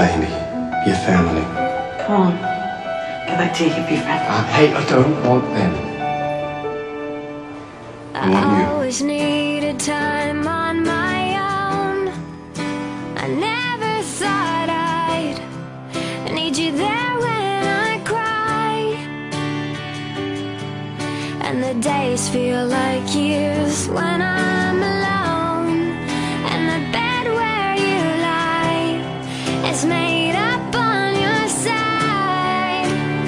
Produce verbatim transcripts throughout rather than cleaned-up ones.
baby. Be a family. Come on. Go back to your hippie friend. Uh, hey, I don't want them. I want you. I always needed time on my own. I never thought I'd need you there when I cry. And the days feel like years when I'm alone. And the bed where you lie is made up on your side.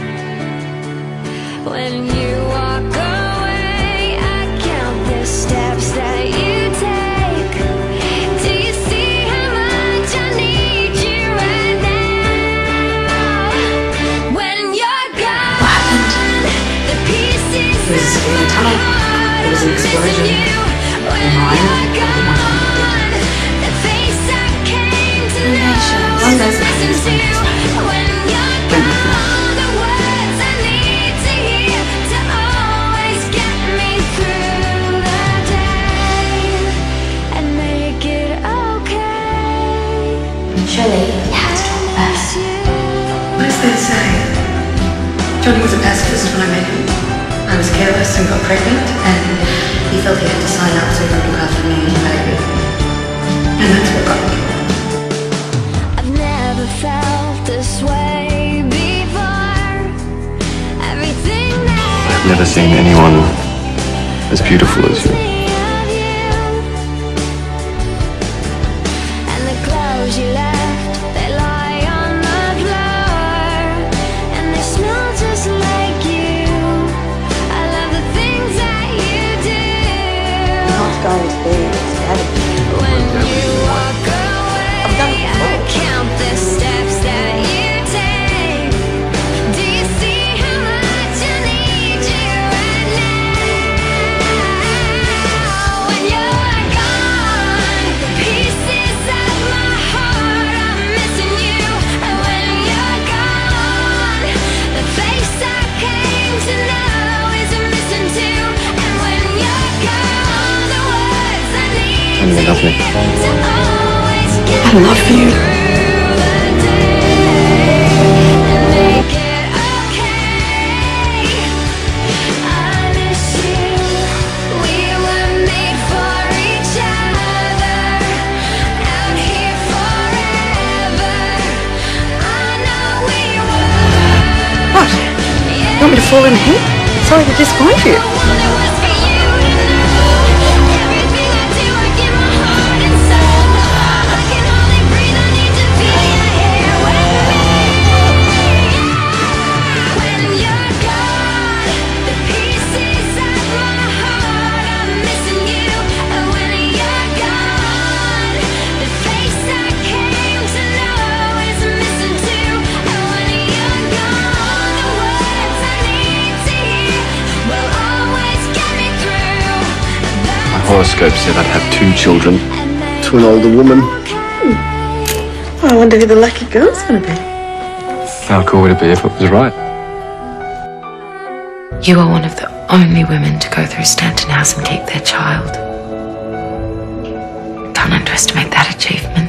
When you walk away, I count the steps that you take. Do you see how much I need you right now? When you're gone, What happened? the pieces There was a screaming tunnel. There was an explosion. when mine, you're everyone gone, the face I came to Donations. know One does is that. missing too. When you're gone, the words I need to hear to always get me through the day and make it okay. Surely you have to talk about it. What is there to say? Johnny was a pacifist when I met him. I was careless and got pregnant, and he felt he had to sign up so he could look after me and the baby. And that's what got me. I've never felt this way before. Everything that I've never seen anyone as beautiful as you. And the clothes you left, they lie on the floor, and they smell just like you. I love the things that you do. Not going to be static. When you walk away, I count the steps that you take. Do you see how much I need you right now? When you're gone, the pieces of my heart are missing you. And when you're gone, the face I came to know is missing too. And when you're gone, the words I need And you love me. to always get I love you. through the day and make it okay. I miss you. We were made for each other. Out here forever. I know we were. What? You want me to fall in here? Sorry to disappoint you. I wonder what's for you to know. Everything I do, I give my heart and soul. I can hardly breathe. I need to feel you here with me. When you're gone, the pieces of my heart are missing you. And when you're gone, the face I came to know is missing too. And when you're gone, the words I need to hear will always get me through. My horoscope said I'd have two children. To an older woman. I wonder who the lucky girl's going to be. How cool would it be if it was right? You are one of the only women to go through Stanton House and keep their child. Don't underestimate that achievement.